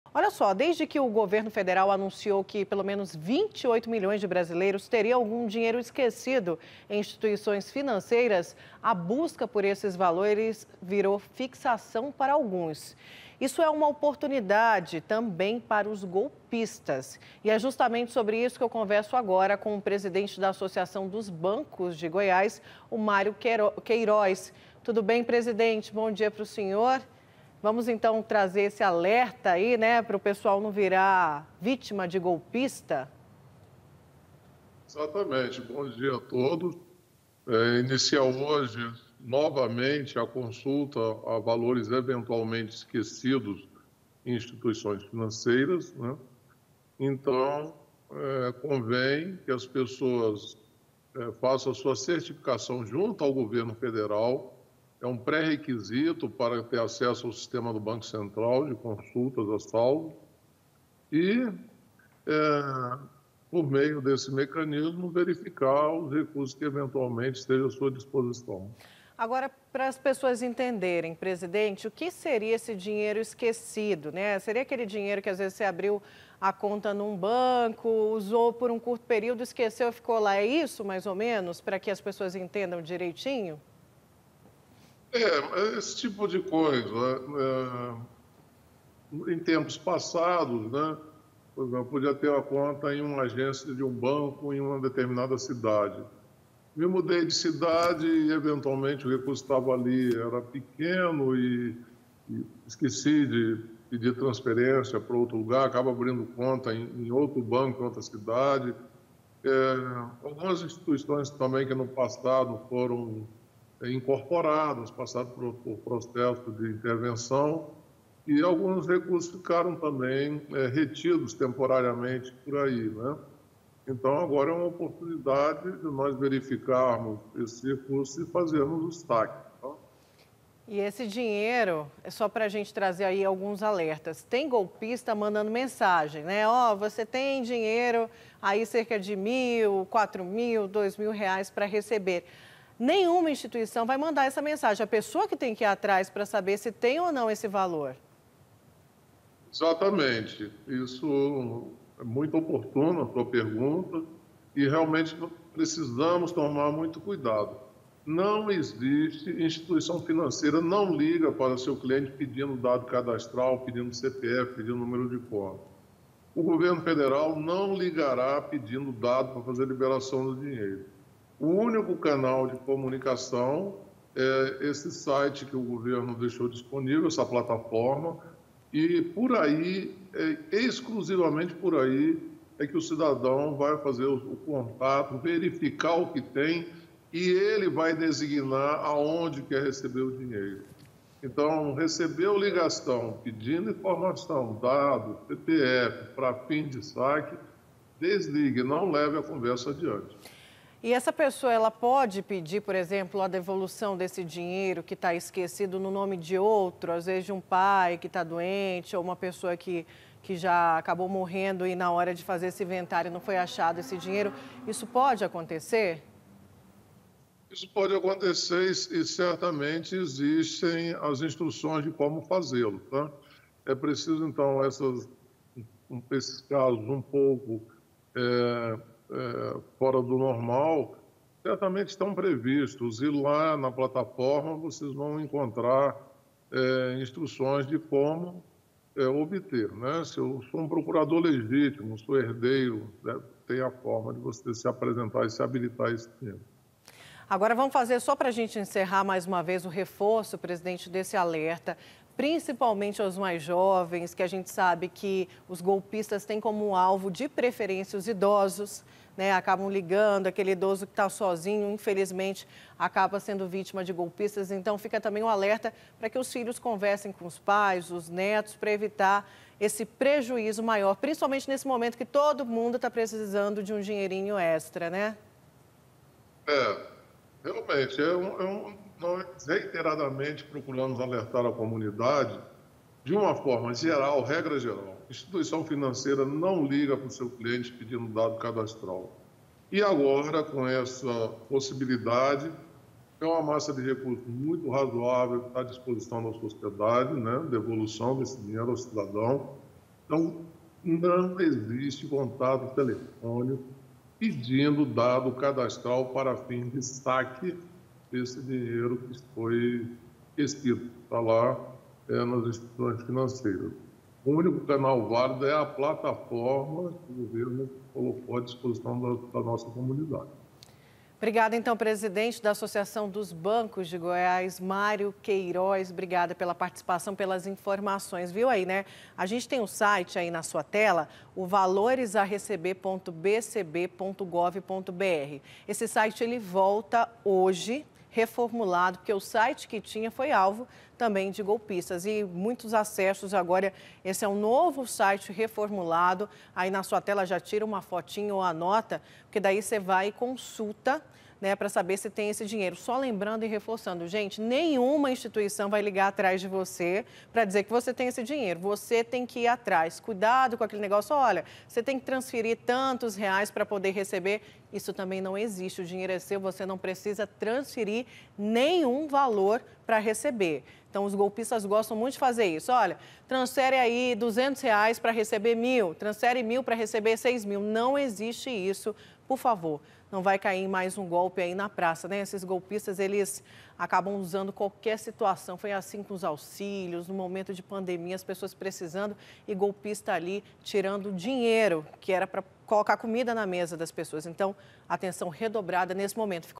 Olha só, desde que o governo federal anunciou que pelo menos 28 milhões de brasileiros teriam algum dinheiro esquecido em instituições financeiras, a busca por esses valores virou fixação para alguns. Isso é uma oportunidade também para os golpistas. E é justamente sobre isso que eu converso agora com o presidente da Associação dos Bancos de Goiás, o Mário Queiroz. Tudo bem, presidente? Bom dia para o senhor. Vamos então trazer esse alerta aí, né, para o pessoal não virar vítima de golpista? Exatamente. Bom dia a todos. Inicia hoje novamente a consulta a valores eventualmente esquecidos em instituições financeiras, né? Então, convém que as pessoas façam a sua certificação junto ao governo federal. É um pré-requisito para ter acesso ao sistema do Banco Central de consultas a saldo e por meio desse mecanismo, verificar os recursos que eventualmente estejam à sua disposição. Agora, para as pessoas entenderem, presidente, o que seria esse dinheiro esquecido, né? Seria aquele dinheiro que às vezes você abriu a conta num banco, usou por um curto período, esqueceu e ficou lá. É isso, mais ou menos, para que as pessoas entendam direitinho? Esse tipo de coisa. Em tempos passados, né? Por exemplo, podia ter uma conta em uma agência de um banco em uma determinada cidade. Me mudei de cidade e, eventualmente, o recurso estava ali, era pequeno e esqueci de pedir transferência para outro lugar, acaba abrindo conta em outro banco, em outra cidade. Algumas instituições também que no passado foram incorporadas, passaram por processo de intervenção, e alguns recursos ficaram também retidos temporariamente por aí, né? Então, agora é uma oportunidade de nós verificarmos esse recurso e fazermos o saque. Tá? E esse dinheiro, é só para a gente trazer aí alguns alertas. Tem golpista mandando mensagem, né? Ó, você tem dinheiro aí cerca de 1.000, 4.000, 2.000 reais para receber. Nenhuma instituição vai mandar essa mensagem. A pessoa que tem que ir atrás para saber se tem ou não esse valor. Exatamente. Isso é muito oportuno, a sua pergunta, e realmente precisamos tomar muito cuidado. Não existe instituição financeira, não liga para seu cliente pedindo dado cadastral, pedindo CPF, pedindo número de conta. O governo federal não ligará pedindo dado para fazer liberação do dinheiro. O único canal de comunicação é esse site que o governo deixou disponível, essa plataforma, e por aí, exclusivamente por aí, é que o cidadão vai fazer o contato, verificar o que tem e ele vai designar aonde quer receber o dinheiro. Então, recebeu ligação pedindo informação, dado, CPF, para fim de saque, desligue, não leve a conversa adiante. E essa pessoa, ela pode pedir, por exemplo, a devolução desse dinheiro que está esquecido no nome de outro, às vezes de um pai que está doente ou uma pessoa que já acabou morrendo e na hora de fazer esse inventário não foi achado esse dinheiro. Isso pode acontecer? Isso pode acontecer e certamente existem as instruções de como fazê-lo, tá? É preciso, então, esses casos um pouco fora do normal, certamente estão previstos. E lá na plataforma vocês vão encontrar instruções de como obter, né? Se eu sou um procurador legítimo, sou herdeiro, né? Tem a forma de você se apresentar e se habilitar esse dinheiro. Agora vamos fazer, só para a gente encerrar mais uma vez, o reforço, presidente, desse alerta, principalmente aos mais jovens, que a gente sabe que os golpistas têm como alvo de preferência os idosos, né? Acabam ligando, aquele idoso que está sozinho, infelizmente, acaba sendo vítima de golpistas. Então fica também um alerta para que os filhos conversem com os pais, os netos, para evitar esse prejuízo maior, principalmente nesse momento que todo mundo está precisando de um dinheirinho extra, né? Realmente, nós reiteradamente procuramos alertar a comunidade de uma forma geral, regra geral. Instituição financeira não liga para o seu cliente pedindo dado cadastral. E agora, com essa possibilidade, é uma massa de recursos muito razoável que está à disposição da sociedade, né? Devolução desse dinheiro ao cidadão. Então, não existe contato telefônico pedindo dado cadastral para fim de saque desse dinheiro que foi esquecido. Está lá nas instituições financeiras. O único canal válido é a plataforma que o governo colocou à disposição da nossa comunidade. Obrigada, então, presidente da Associação dos Bancos de Goiás, Mário Queiroz. Obrigada pela participação, pelas informações. Viu aí, né? A gente tem um site aí na sua tela, o valoresareceber.bcb.gov.br. Esse site, ele volta hoje, reformulado, porque o site que tinha foi alvo também de golpistas e muitos acessos. Agora, esse é um novo site reformulado. Aí na sua tela já tira uma fotinho ou anota, porque daí você vai e consulta, né, para saber se tem esse dinheiro. Só lembrando e reforçando, gente, nenhuma instituição vai ligar atrás de você para dizer que você tem esse dinheiro. Você tem que ir atrás. Cuidado com aquele negócio, olha, você tem que transferir tantos reais para poder receber. Isso também não existe. O dinheiro é seu, você não precisa transferir nenhum valor para receber. Então, os golpistas gostam muito de fazer isso. Olha, transfere aí R$200 para receber 1.000, transfere 1.000 para receber 6.000. Não existe isso, por favor. Não vai cair em mais um golpe aí na praça, né? Esses golpistas, eles acabam usando qualquer situação. Foi assim com os auxílios, no momento de pandemia, as pessoas precisando e golpista ali tirando dinheiro, que era para colocar comida na mesa das pessoas. Então, atenção redobrada nesse momento.